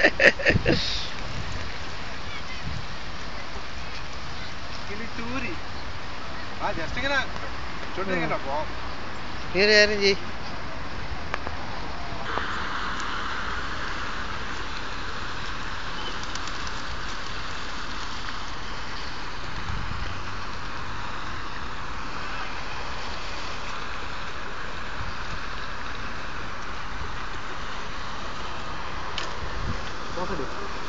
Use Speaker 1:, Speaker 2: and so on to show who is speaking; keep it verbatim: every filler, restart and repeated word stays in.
Speaker 1: ഇനി ടൂരി ആ ജസ്റ്റ് ഇങ്ങനെ ചുണ്ടിരിക്കണ്ട പോവാം.
Speaker 2: നീ ഒരു കാര്യം ചെയ്യ്.
Speaker 1: നോക്കട്ടെ